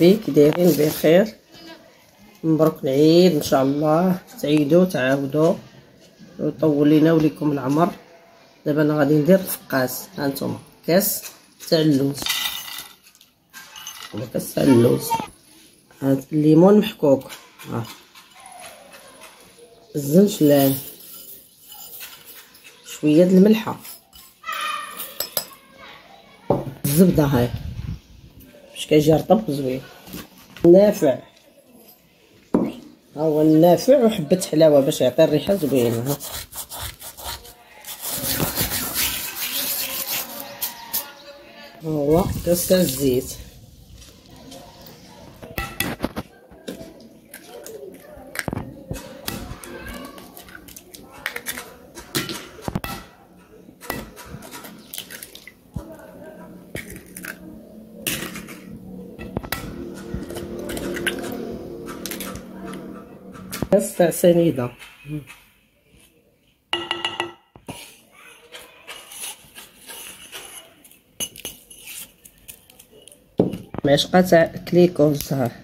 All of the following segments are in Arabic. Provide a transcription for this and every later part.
صحبي كي دايرين بخير؟ مبروك العيد ان شاء الله، تعيدوا تعاودوا ويطول لينا وليكم العمر. دابا انا غادي ندير الفقاس. ها نتوما كاس تاع اللوز ولا كاس تاع اللوز، هاد الليمون محكوك، ها الزنجلان، شويه د الملحه، الزبده هاي باش كيجي رطب زوين، نافع، ها هو النافع وحبه حلاوه باش يعطي الريحه زوينه. ها هو كاس تاع الزيت، كاس تاع سنيده، معلقه تاع كليكوز، ها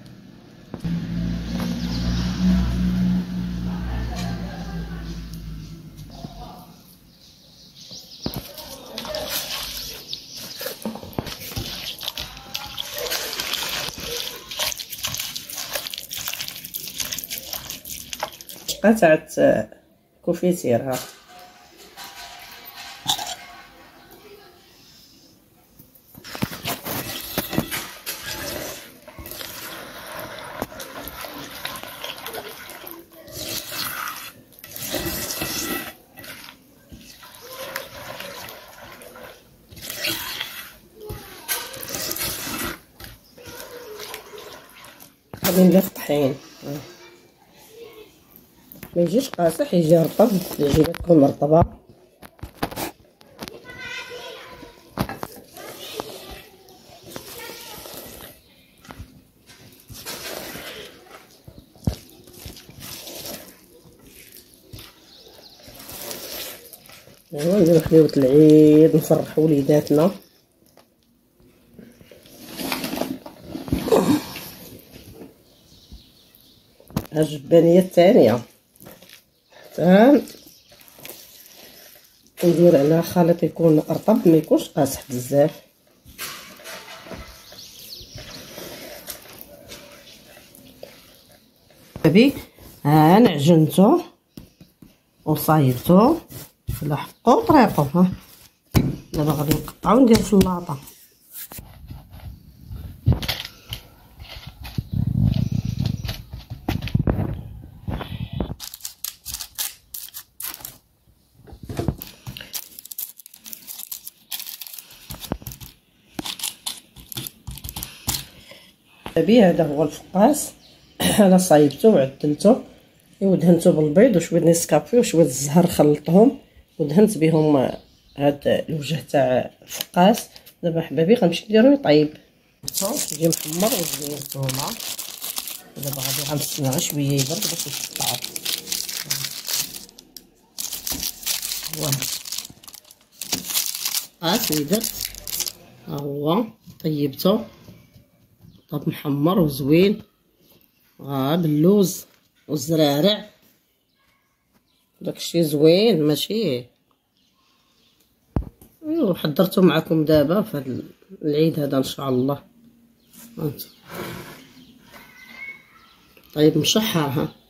معلقه تاع كوفيتير، ها غادي ندير الطحين، ما يجيش قاصح، يجي رطب، العجينه تكون مرطبه. ايوا نديرو حليوه العيد نفرحوا وليداتنا. الجبانيه الثانيه حتى ندير عليها خليط يكون رطب، ما يكونش قاصح بزاف. صافي، ها انا عجنتو وصايبتو على حقو طريقو. ها دابا غادي نقطعو وندير في اللاطه. صافي، هذا هو الفقاس. انا صايبته وعدلته ودهنته بالبيض وشويه نسكافي وشويه الزهر، خلطتهم ودهنت بهم هاد الوجه تاع الفقاس. دابا حبابي غنمشي نديرو يطيب، يجي محمر وزوين الثومه. دابا غادي غنستنى غير شويه يبرد باش يتقطع. هو الفقاس اللي درت، ها هو طيبته طاب محمر وزوين، باللوز والزرارع، داكشي زوين ماشي. ايوا حضرته معكم دابا في هذا العيد هذا ان شاء الله. طيب مشحر، ها